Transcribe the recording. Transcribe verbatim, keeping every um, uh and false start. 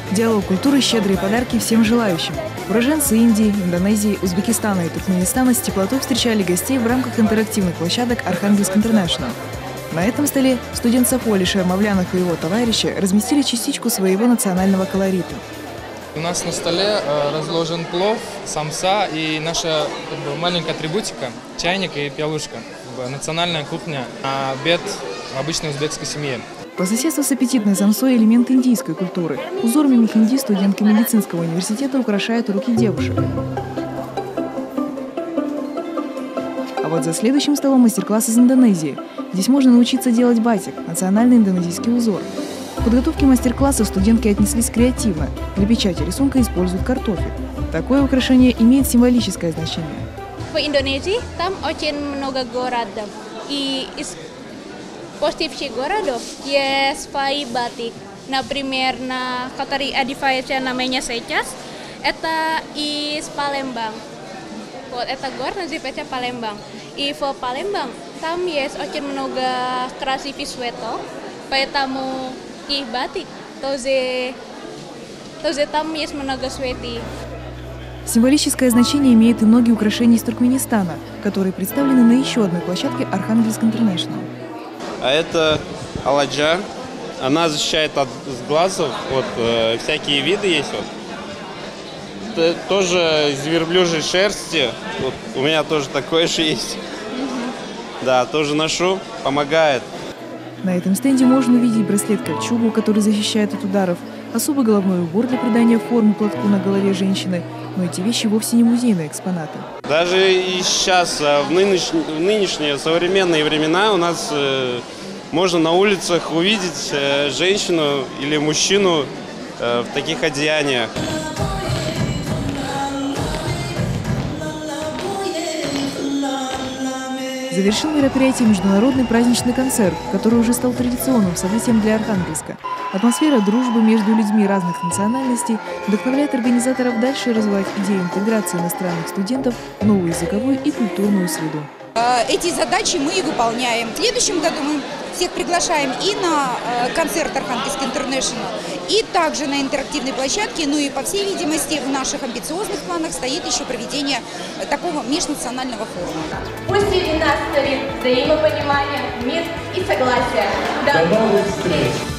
Диалог культуры, щедрые подарки всем желающим. Уроженцы Индии, Индонезии, Узбекистана и Туркменистана с теплотой встречали гостей в рамках интерактивных площадок Архангельск Интернешнл. На этом столе студент САФО Алишер Мавлянов и его товарищи разместили частичку своего национального колорита. У нас на столе разложен плов, самса и наша как бы, маленькая атрибутика – чайник и пиалушка. Как бы, национальная кухня, обед в обычной узбекской семье. По соседству с аппетитной самсой элемент индийской культуры. Узорами мехинди студентки медицинского университета украшают руки девушек. А вот за следующим столом мастер-класс из Индонезии. Здесь можно научиться делать батик – национальный индонезийский узор. В подготовке мастер-класса студентки отнеслись креативно. Для печати рисунка используют картофель. Такое украшение имеет символическое значение. В Индонезии там очень много городов. И из positif городов есть свои батик. Например, на который одевается namanya сейчас, это из Palembang. Вот это город называется Palembang. И в Palembang там есть очень много красивых цветов, поэтому и батик тоже, тоже там есть много цветов. Символическое значение имеет и многие украшения из Туркменистана, которые представлены на еще одной площадке Архангельск Интернешнл. А это аладжа. Она защищает от глазов. Вот э, всякие виды есть. Вот. Т тоже из верблюжьей шерсти. Вот, у меня тоже такое же есть. Mm-hmm. Да, тоже ношу. Помогает. На этом стенде можно увидеть браслет-кольчугу, который защищает от ударов, особый головной убор для придания формы платку на голове женщины. Но эти вещи вовсе не музейные экспонаты. Даже и сейчас, в, нынеш... в нынешние современные времена, у нас э, можно на улицах увидеть э, женщину или мужчину э, в таких одеяниях. Завершил мероприятие международный праздничный концерт, который уже стал традиционным событием для Архангельска. Атмосфера дружбы между людьми разных национальностей вдохновляет организаторов дальше развивать идею интеграции иностранных студентов в новую языковую и культурную среду. Эти задачи мы и выполняем. В следующем году мы всех приглашаем и на концерт Архангельск Интернешнл, и также на интерактивной площадке. Ну и, по всей видимости, в наших амбициозных планах стоит еще проведение такого межнационального форума. Пусть среди нас царит взаимопонимание, мир и согласие. До новых встреч!